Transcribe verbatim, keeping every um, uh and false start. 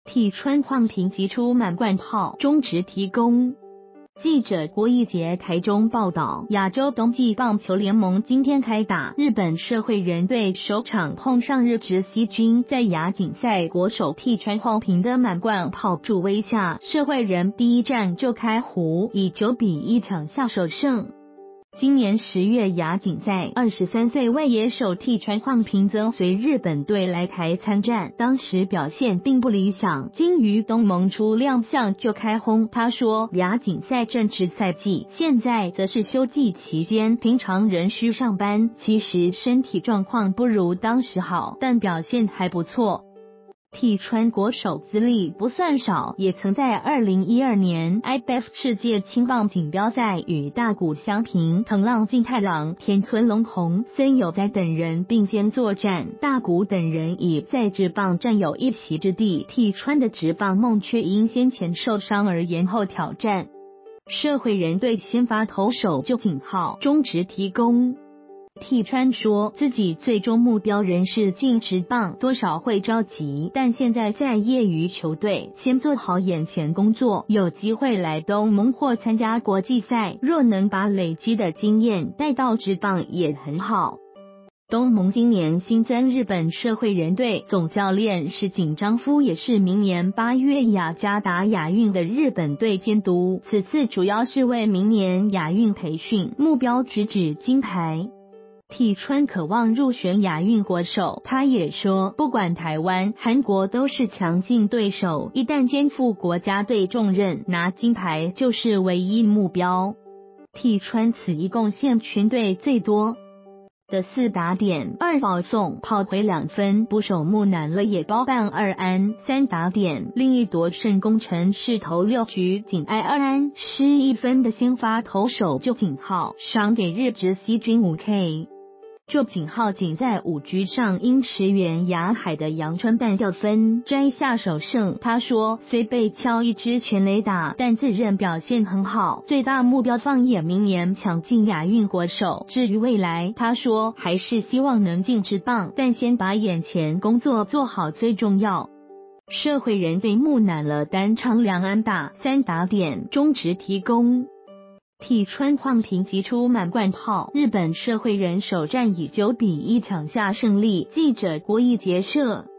替川晃平击出满贯炮，中职提供。记者郭义杰台中报道，亚洲冬季棒球联盟今天开打，日本社会人队首场碰上日职西军，在亚锦赛国手替川晃平的满贯炮助威下，社会人第一战就开胡，以九比一抢下首胜。今年十月亚锦赛，二十三岁外野手替川晃平曾随日本队来台参战，当时表现并不理想，经于东盟初亮相就开轰。他说，亚锦赛正值赛季，现在则是休季期间，平常仍需上班，其实身体状况不如当时好，但表现还不错。替川国手资历不算少，也曾在二零一二年 I B F 世界青棒锦标赛与大谷翔平、藤浪晋太郎、田村龙宏、森友哉等人并肩作战，大谷等人已在职棒占有一席之地。替川的职棒梦却因先前受伤而延后挑战。社会人队先发投手就井号中职提供。替川说自己最终目标仍是进职棒，多少会着急，但现在在业余球队，先做好眼前工作，有机会来东盟或参加国际赛，若能把累积的经验带到职棒也很好。东盟今年新增日本社会人队总教练是井章夫，也是明年八月雅加达亚运的日本队监督，此次主要是为明年亚运培训，目标直指金牌。替川渴望入选亚运国手，他也说，不管台湾、韩国都是强劲对手，一旦肩负国家队重任，拿金牌就是唯一目标。替川此一贡献全队最多的四打点，二保送，跑回两分，捕手木南了也包办二安，三打点。另一夺胜功臣是投六局仅挨二安失一分的先发投手就井号，赏给日职西军五 K。就井号仅在五局上因驰援雅海的阳春蛋掉分摘下首胜。他说，虽被敲一支全垒打，但自认表现很好，最大目标放眼明年抢进亚运国手。至于未来，他说还是希望能进职棒，但先把眼前工作做好最重要。社会人队木南了单场两安打三打点，中职提供。替川晃平击出满贯炮，日本社会人首战以九比一抢下胜利。记者郭义杰摄。